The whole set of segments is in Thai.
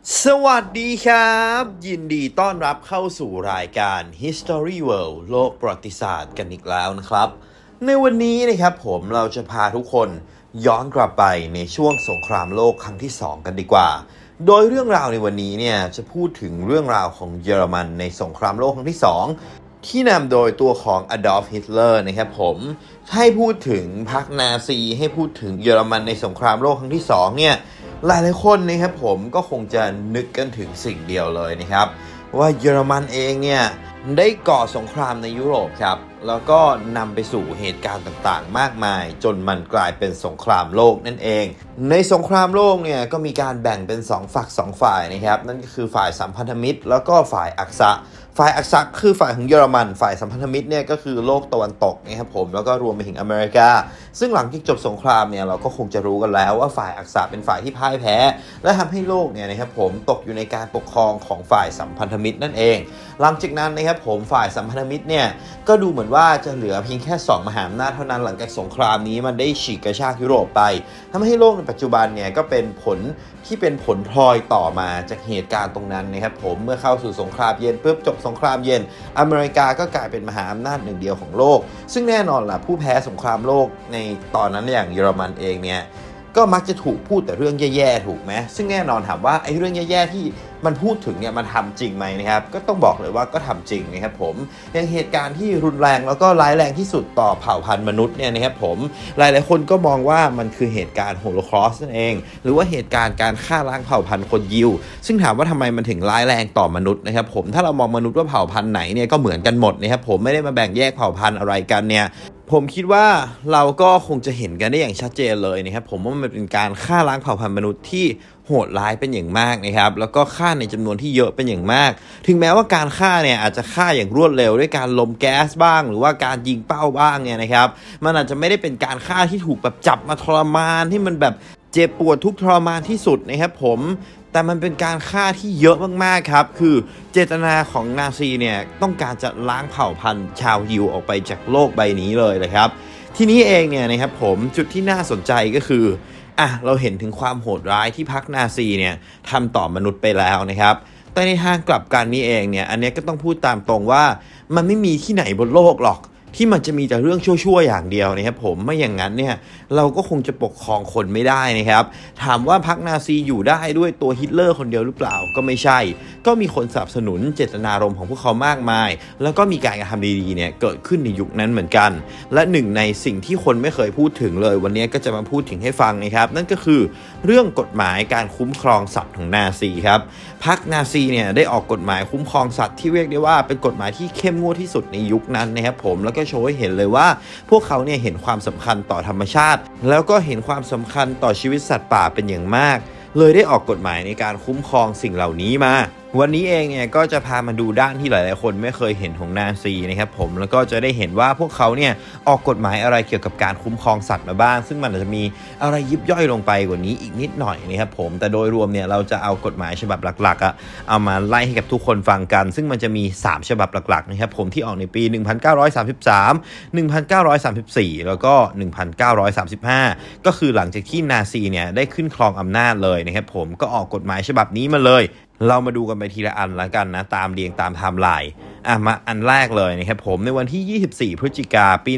สวัสดีครับยินดีต้อนรับเข้าสู่รายการ History World โลกประวัติศาสตร์กันอีกแล้วนะครับในวันนี้นะครับเราจะพาทุกคนย้อนกลับไปในช่วงสงครามโลกครั้งที่2กันดีกว่าโดยเรื่องราวในวันนี้เนี่ยจะพูดถึงเรื่องราวของเยอรมันในสงครามโลกครั้งที่2ที่นำโดยตัวของอดอล์ฟ ฮิตเลอร์นะครับให้พูดถึงพรรคนาซีให้พูดถึงเยอรมันในสงครามโลกครั้งที่2เนี่ยหลายคนนะครับก็คงจะนึกกันถึงสิ่งเดียวเลยนะครับว่าเยอรมันเองเนี่ยได้ก่อสงครามในยุโรปครับแล้วก็นำไปสู่เหตุการณ์ต่างๆมากมายจนมันกลายเป็นสงครามโลกนั่นเองในสงครามโลกเนี่ยก็มีการแบ่งเป็น2ฝัก2ฝ่ายนะครับนั่นก็คือฝ่ายสัมพันธมิตรแล้วก็ฝ่ายอักษะฝ่ายอักษะคือฝ่ายของเยอรมันฝ่ายสัมพันธมิตรเนี่ยก็คือโลกตะวันตกนะครับแล้วก็รวมไปถึงอเมริกาซึ่งหลังจากจบสงครามเนี่ยเราก็คงจะรู้กันแล้วว่าฝ่ายอักษะเป็นฝ่ายที่พ่ายแพ้และทำให้โลกเนี่ยนะครับตกอยู่ในการปกครองของฝ่ายสัมพันธมิตรนั่นเองหลังจากนั้นนะครับฝ่ายสัมพันธมิตรเนี่ยก็ดูเหมือนว่าจะเหลือเพียงแค่2มหาอำนาจเท่านั้นหลังจากสงครามนี้มันได้ฉีกกระชากยุโรปไปทำให้โลกในปัจจุบันเนี่ยก็เป็นผลพลอยต่อมาจากเหตุการณ์ตรงนั้นนะครับเมื่อเข้าสู่สงครามเย็นปุ๊บจบสงครามเย็นอเมริกาก็กลายเป็นมหาอำนาจหนึ่งเดียวของโลกซึ่งแน่นอนล่ะผู้แพ้สงครามโลกในตอนนั้นอย่างเยอรมันเองเนี่ยก็มักจะถูกพูดแต่เรื่องแย่ๆถูกไหมซึ่งแน่นอนถามว่าไอ้เรื่องแย่ๆที่มันพูดถึงเนี่ยมันทำจริงไหมนะครับก็ต้องบอกเลยว่าก็ทำจริงนะครับอย่างเหตุการณ์ที่รุนแรงแล้วก็ร้ายแรงที่สุดต่อเผ่าพันธุ์มนุษย์เนี่ยนะครับหลายๆคนก็มองว่ามันคือเหตุการณ์โฮโลคอสต์นั่นเองหรือว่าเหตุการณ์การฆ่าล้างเผ่าพันธุ์คนยิวซึ่งถามว่าทำไมมันถึงร้ายแรงต่อมนุษย์นะครับถ้าเรามองมนุษย์ว่าเผ่าพันธุ์ไหนเนี่ยก็เหมือนกันหมดนะครับไม่ได้มาแบ่งแยกเผ่าพันธุ์อะไรกันเนี่ยผมคิดว่าเราก็คงจะเห็นกันได้อย่างชัดเจนเลยนะครับว่ามันเป็นการฆ่าล้างเผ่าพันธุ์มนุษย์ที่โหดร้ายเป็นอย่างมากนะครับแล้วก็ฆ่าในจำนวนที่เยอะเป็นอย่างมากถึงแม้ว่าการฆ่าเนี่ยอาจจะฆ่าอย่างรวดเร็วด้วยการลมแก๊สบ้างหรือว่าการยิงเป้าบ้างเนี่ยนะครับมันอาจจะไม่ได้เป็นการฆ่าที่ถูกแบบจับมาทรมานที่มันแบบเจ็บปวดทุกทรมานที่สุดนะครับแต่มันเป็นการฆ่าที่เยอะมากๆครับคือเจตนาของนาซีเนี่ยต้องการจะล้างเผ่าพันธุ์ชาวยิวออกไปจากโลกใบนี้เลยนะครับทีนี้เองเนี่ยนะครับจุดที่น่าสนใจก็คือเราเห็นถึงความโหดร้ายที่พรรคนาซีเนี่ยทำต่อมนุษย์ไปแล้วนะครับแต่ในทางกลับกันนี่เองเนี่ยอันนี้ก็ต้องพูดตามตรงว่ามันไม่มีที่ไหนบนโลกหรอกที่มันจะมีแต่เรื่องชั่วๆอย่างเดียวนะครับไม่อย่างนั้นเนี่ยเราก็คงจะปกครองคนไม่ได้นะครับถามว่าพรรคนาซีอยู่ได้ด้วยตัวฮิตเลอร์คนเดียวหรือเปล่าก็ไม่ใช่ก็มีคนสนับสนุนเจตนารมณ์ของพวกเขามากมายแล้วก็มีการกระทำดีๆเนี่ยเกิดขึ้นในยุคนั้นเหมือนกันและหนึ่งในสิ่งที่คนไม่เคยพูดถึงเลยวันนี้ก็จะมาพูดถึงให้ฟังนะครับนั่นก็คือเรื่องกฎหมายการคุ้มครองสัตว์ของนาซีครับพรรคนาซีเนี่ยได้ออกกฎหมายคุ้มครองสัตว์ที่เรียกได้ว่าเป็นกฎหมายที่เข้มงวดที่สุดในยุคนั้นนะครับแล้วก็โชว์ให้เห็นเลยว่าพวกเขาเนี่ยเห็นความสำคัญต่อธรรมชาติแล้วก็เห็นความสำคัญต่อชีวิตสัตว์ป่าเป็นอย่างมากเลยได้ออกกฎหมายในการคุ้มครองสิ่งเหล่านี้มาวันนี้เองเนี่ยก็จะพามาดูด้านที่หลายๆคนไม่เคยเห็นของนาซีนะครับแล้วก็จะได้เห็นว่าพวกเขาเนี่ยออกกฎหมายอะไรเกี่ยวกับการคุ้มครองสัตว์มาบ้างซึ่งมันอาจจะมีอะไรยิบย่อยลงไปกว่านี้อีกนิดหน่อยนะครับแต่โดยรวมเนี่ยเราจะเอากฎหมายฉบับหลักๆเอามาไล่ให้กับทุกคนฟังกันซึ่งมันจะมี3ฉบับหลักๆนะครับที่ออกในปี1933 1934แล้วก็1935ก็คือหลังจากที่นาซีเนี่ยได้ขึ้นครองอำนาจเลยนะครับก็ออกกฎหมายฉบับนี้มาเลยเรามาดูกันไปทีละอันแล้วกันนะตามเรียงตามไทม์ไลน์มาอันแรกเลยนะครับในวันที่24พฤศจิกายนปี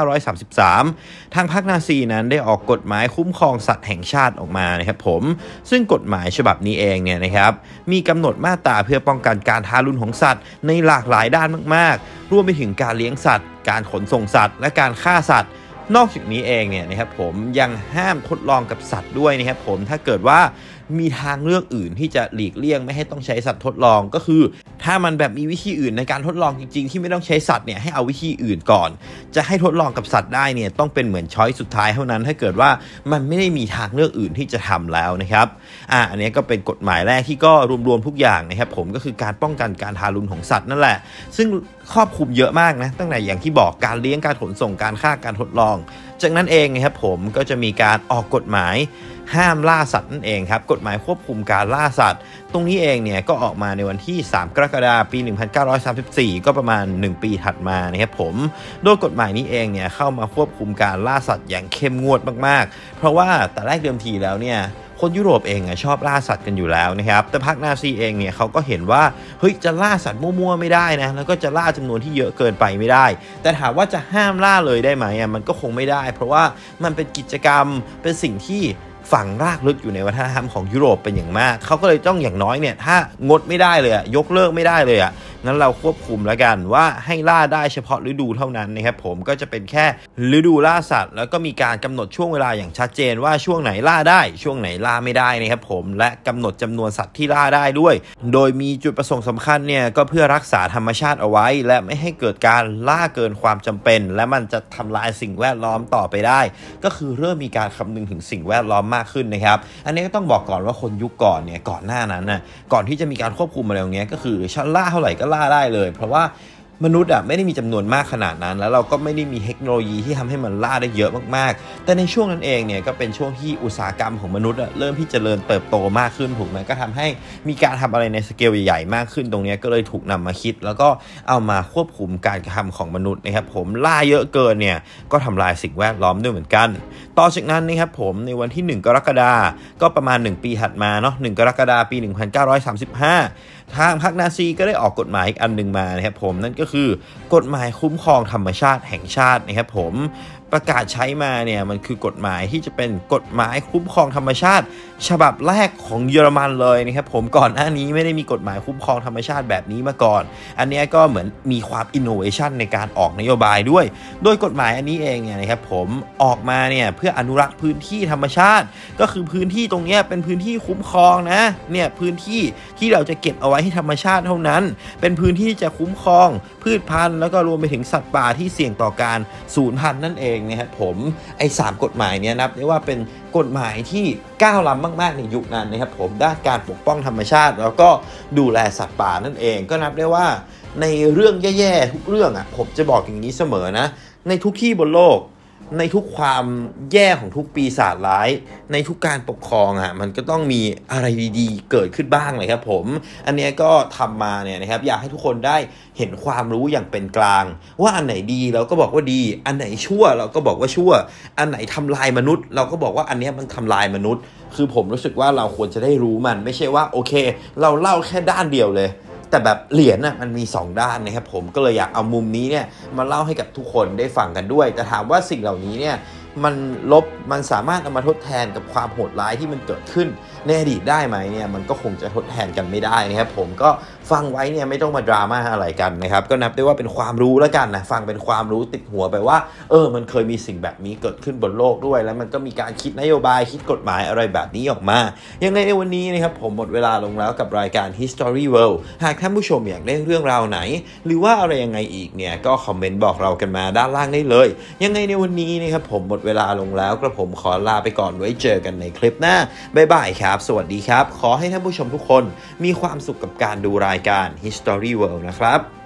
1933ทางพรรคนาซีนั้นได้ออกกฎหมายคุ้มครองสัตว์แห่งชาติออกมานะครับซึ่งกฎหมายฉบับนี้เองเนี่ยนะครับมีกำหนดมาตราเพื่อป้องกันการทารุณของสัตว์ในหลากหลายด้านมากๆรวมไปถึงการเลี้ยงสัตว์การขนส่งสัตว์และการฆ่าสัตว์นอกจากนี้เองเนี่ยนะครับยังห้ามทดลองกับสัตว์ด้วยนะครับถ้าเกิดว่ามีทางเลือกอื่นที่จะหลีกเลี่ยงไม่ให้ต้องใช้สัตว์ทดลองก็คือถ้ามันแบบมีวิธีอื่นในการทดลองจริงๆที่ไม่ต้องใช้สัตว์เนี่ยให้เอาวิธีอื่นก่อนจะให้ทดลองกับสัตว์ได้เนี่ยต้องเป็นเหมือนช้อยสุดท้ายเท่านั้นถ้าเกิดว่ามันไม่ได้มีทางเลือกอื่นที่จะทำแล้วนะครับอันนี้ก็เป็นกฎหมายแรกที่ก็รวมๆทุกอย่างนะครับก็คือการป้องกันการทารุณของสัตว์นั่นแหละซึ่งครอบคลุมเยอะมากนะตั้งแต่อย่างที่บอกการเลี้ยงการขนส่งการฆ่าการทดลองจากนั้นเองนะครับก็จะมีการออกกฎหมายห้ามล่าสัตว์นั่นเองครับกฎหมายควบคุมการล่าสัตว์ตรงนี้เองเนี่ยก็ออกมาในวันที่3กรกฎาคมปี1934ก็ประมาณ1ปีถัดมานะครับโดยกฎหมายนี้เองเนี่ยเข้ามาควบคุมการล่าสัตว์อย่างเข้มงวดมากๆเพราะว่าแต่แรกเดิมทีแล้วเนี่ยคนยุโรปเองชอบล่าสัตว์กันอยู่แล้วนะครับแต่พรรคนาซีเองเนี่ยเขาก็เห็นว่าเฮ้ยจะล่าสัตว์มั่วๆไม่ได้นะแล้วก็จะล่าจำนวนที่เยอะเกินไปไม่ได้แต่ถามว่าจะห้ามล่าเลยได้ไหมมันก็คงไม่ได้เพราะว่ามันเป็นกิจกรรมเป็นสิ่งที่ฝังรากลึกอยู่ในวัฒนธรรมของยุโรปเป็นอย่างมากเขาก็เลยต้องอย่างน้อยเนี่ยถ้างดไม่ได้เลยยกเลิกไม่ได้เลยงั้นเราควบคุมแล้วกันว่าให้ล่าได้เฉพาะฤดูเท่านั้นนะครับผมก็จะเป็นแค่ฤดูล่าสัตว์แล้วก็มีการกำหนดช่วงเวลาอย่างชัดเจนว่าช่วงไหนล่าได้ช่วงไหนล่าไม่ได้นะครับผมและกำหนดจำนวนสัตว์ที่ล่าได้ด้วยโดยมีจุดประสงค์สำคัญเนี่ยก็เพื่อรักษาธรรมชาติเอาไว้และไม่ให้เกิดการล่าเกินความจำเป็นและมันจะทำลายสิ่งแวดล้อมต่อไปได้ก็คือเริ่มมีการคำนึงถึงสิ่งแวดล้อมมากขึ้นนะครับอันนี้ก็ต้องบอกก่อนว่าคนยุคก่อนเนี่ยก่อนหน้านั้นนะก่อนที่จะมีการควบคุมอะไรอย่างเงี้ยก็คือฉันล่าเท่าไหร่ก็ล่าได้เลยเพราะว่ามนุษย์ไม่ได้มีจำนวนมากขนาดนั้นแล้วเราก็ไม่ได้มีเทคโนโลยีที่ทำให้มันล่าได้เยอะมากๆแต่ในช่วงนั้นเองเนี่ยก็เป็นช่วงที่อุตสาหกรรมของมนุษย์เริ่มที่จะเจริญเติบโตมากขึ้นถูกไหมก็ทำให้มีการทำอะไรในสเกลใหญ่ๆมากขึ้นตรงนี้ก็เลยถูกนำมาคิดแล้วก็เอามาควบคุมการกระทำของมนุษย์นะครับผมล่าเยอะเกินเนี่ยก็ทำลายสิ่งแวดล้อมด้วยเหมือนกันต่อจากนั้นนะครับผมในวันที่1 กรกฎาคมก็ประมาณ1 ปีถัดมาเนาะ1 กรกฎาคมปี 1935ทางพรรคนาซีก็ได้ออกกฎหมายอีกอันนึงมานะครับผมนั่นก็คือกฎหมายคุ้มครองธรรมชาติแห่งชาตินะครับผมประกาศใช้มาเนี่ยมันคือกฎหมายที่จะเป็นกฎหมายคุ้มครองธรรมชาติฉบับแรกของเยอรมันเลยนะครับผมก่อนหน้านี้ไม่ได้มีกฎหมายคุ้มครองธรรมชาติแบบนี้มาก่อนอันนี้ก็เหมือนมีความอินโนเวชันในการออกนโยบายด้วยโดยกฎหมายอันนี้เองเนี่ยนะครับผมออกมาเนี่ยเพื่ออนุรักษ์พื้นที่ธรรมชาติก็คือพื้นที่ตรงนี้เป็นพื้นที่คุ้มครองนะเนี่ยพื้นที่ที่เราจะเก็บเอาไว้ให้ธรรมชาติเท่านั้นเป็นพื้นที่ที่จะคุ้มครองพืชพันธุ์แล้วก็รวมไปถึงสัตว์ป่าที่เสี่ยงต่อการสูญพันธุ์นั่นเองนะครับผมไอ้3กฎหมายเนี่ยนับได้ว่าเป็นกฎหมายที่ก้าวล้ำมากๆในยุคนั้นนะครับผมด้านการปกป้องธรรมชาติแล้วก็ดูแลสัตว์ป่านั่นเองก็นับได้ว่าในเรื่องแย่ๆทุกเรื่องผมจะบอกอย่างนี้เสมอนะในทุกที่บนโลกในทุกความแย่ของทุกปีศาจร้ายในทุกการปกครองมันก็ต้องมีอะไรดีๆเกิดขึ้นบ้างเลยครับผมอันนี้ก็ทำมาเนี่ยนะครับอยากให้ทุกคนได้เห็นความรู้อย่างเป็นกลางว่าอันไหนดีเราก็บอกว่าดีอันไหนชั่วเราก็บอกว่าชั่วอันไหนทำลายมนุษย์เราก็บอกว่าอันนี้มันทำลายมนุษย์คือผมรู้สึกว่าเราควรจะได้รู้มันไม่ใช่ว่าโอเคเราเล่าแค่ด้านเดียวเลยแต่แบบเหรียญมันมี2ด้านนะครับผมก็เลยอยากเอามุมนี้เนี่ยมาเล่าให้กับทุกคนได้ฟังกันด้วยแต่ถามว่าสิ่งเหล่านี้เนี่ยมันสามารถเอามาทดแทนกับความโหดร้ายที่มันเกิดขึ้นในอดีตได้ไหมเนี่ยมันก็คงจะทดแทนกันไม่ได้นะครับผมก็ฟังไว้เนี่ยไม่ต้องมาดราม่าอะไรกันนะครับก็นับได้ว่าเป็นความรู้แล้วกันนะฟังเป็นความรู้ติดหัวไปว่ามันเคยมีสิ่งแบบนี้เกิดขึ้นบนโลกด้วยแล้วมันก็มีการคิดนโยบายคิดกฎหมายอะไรแบบนี้ออกมายังไงในวันนี้นะครับผมหมดเวลาลงแล้วกับรายการ History World หากท่านผู้ชมอยากได้เรื่องราวไหนหรือว่าอะไรยังไงอีกเนี่ยก็คอมเมนต์บอกเรากันมาด้านล่างได้เลยยังไงในวันนี้นะครับผมหมดเวลาลงแล้วกระผมขอลาไปก่อนไว้เจอกันในคลิปหน้าบ๊ายบายครับสวัสดีครับขอให้ท่านผู้ชมทุกคนมีความสุขกับการดูรายการ History World นะครับ